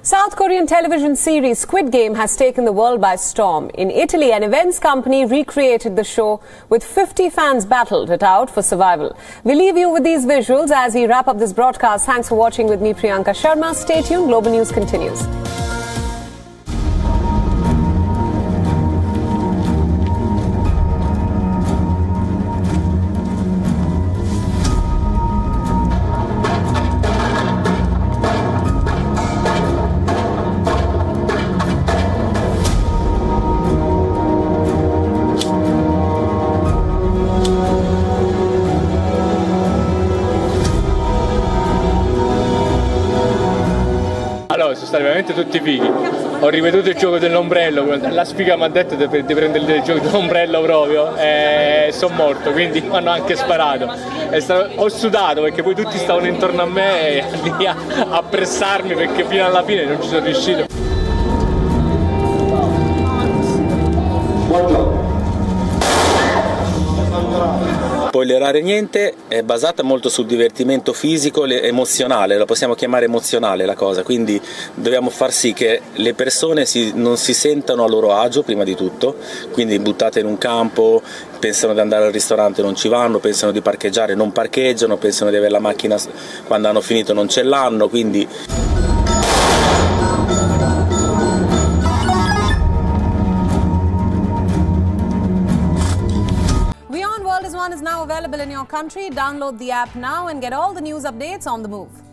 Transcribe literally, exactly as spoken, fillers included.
South Korean television series Squid Game has taken the world by storm. In Italy, an events company recreated the show with fifty fans battled it out for survival. We leave you with these visuals as we wrap up this broadcast. Thanks for watching with me, Priyanka Sharma. Stay tuned. Global News continues. Allora, sono stati veramente tutti fighi. Ho riveduto il gioco dell'ombrello, la sfiga mi ha detto di prendere il gioco dell'ombrello proprio e sono morto, quindi mi hanno anche sparato. Stato, ho sudato perché poi tutti stavano intorno a me e lì a, a pressarmi perché fino alla fine non ci sono riuscito. Spoilerare niente, è basata molto sul divertimento fisico, emozionale, la possiamo chiamare emozionale la cosa, quindi dobbiamo far sì che le persone si, non si sentano a loro agio prima di tutto, quindi buttate in un campo, pensano di andare al ristorante non ci vanno, pensano di parcheggiare non parcheggiano, pensano di avere la macchina quando hanno finito non ce l'hanno, quindi... World is One is now available in your country. Download the app now and get all the news updates on the move.